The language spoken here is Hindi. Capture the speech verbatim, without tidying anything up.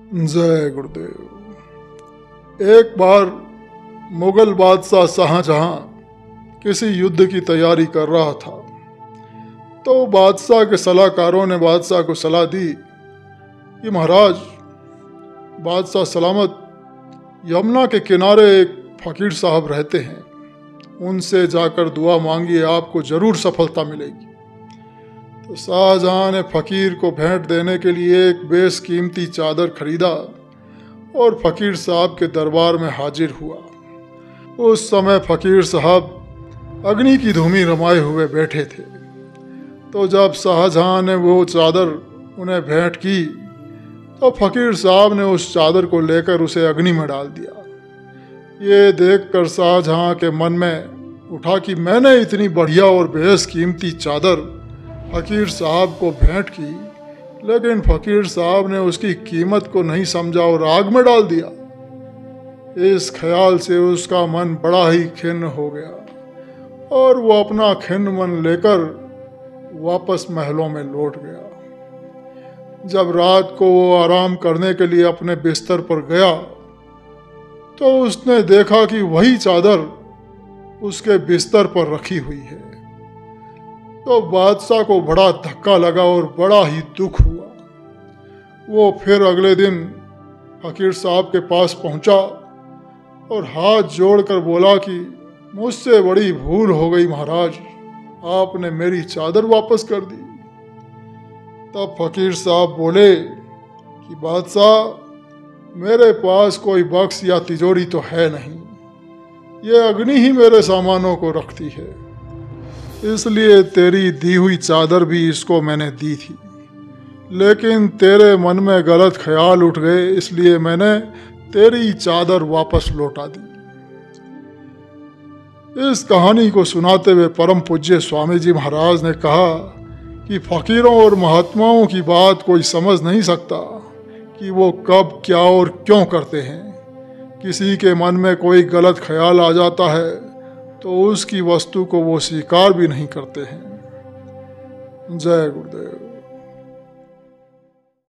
जय गुरुदेव। एक बार मुगल बादशाह शाहजहां किसी युद्ध की तैयारी कर रहा था, तो बादशाह के सलाहकारों ने बादशाह को सलाह दी कि महाराज, बादशाह सलामत यमुना के किनारे एक फकीर साहब रहते हैं, उनसे जाकर दुआ मांगिए, आपको जरूर सफलता मिलेगी। तो शाहजहां ने फकीर को भेंट देने के लिए एक बेशकीमती चादर खरीदा और फकीर साहब के दरबार में हाजिर हुआ। उस समय फकीर साहब अग्नि की धूमी रमाए हुए बैठे थे। तो जब शाहजहां ने वो चादर उन्हें भेंट की, तो फकीर साहब ने उस चादर को लेकर उसे अग्नि में डाल दिया। ये देखकर शाहजहां के मन में उठा कि मैंने इतनी बढ़िया और बेशकीमती चादर फकीर साहब को भेंट की, लेकिन फकीर साहब ने उसकी कीमत को नहीं समझा और आग में डाल दिया। इस ख्याल से उसका मन बड़ा ही खिन्न हो गया और वो अपना खिन्न मन लेकर वापस महलों में लौट गया। जब रात को वो आराम करने के लिए अपने बिस्तर पर गया, तो उसने देखा कि वही चादर उसके बिस्तर पर रखी हुई है। तो बादशाह को बड़ा धक्का लगा और बड़ा ही दुख हुआ। वो फिर अगले दिन फकीर साहब के पास पहुंचा और हाथ जोड़कर बोला कि मुझसे बड़ी भूल हो गई महाराज, आपने मेरी चादर वापस कर दी। तब फकीर साहब बोले कि बादशाह, मेरे पास कोई बक्स या तिजोरी तो है नहीं, ये अग्नि ही मेरे सामानों को रखती है, इसलिए तेरी दी हुई चादर भी इसको मैंने दी थी, लेकिन तेरे मन में गलत ख्याल उठ गए, इसलिए मैंने तेरी चादर वापस लौटा दी। इस कहानी को सुनाते हुए परम पूज्य स्वामी जी महाराज ने कहा कि फकीरों और महात्माओं की बात कोई समझ नहीं सकता कि वो कब क्या और क्यों करते हैं। किसी के मन में कोई गलत ख्याल आ जाता है तो उसकी वस्तु को वो स्वीकार भी नहीं करते हैं। जय गुरुदेव।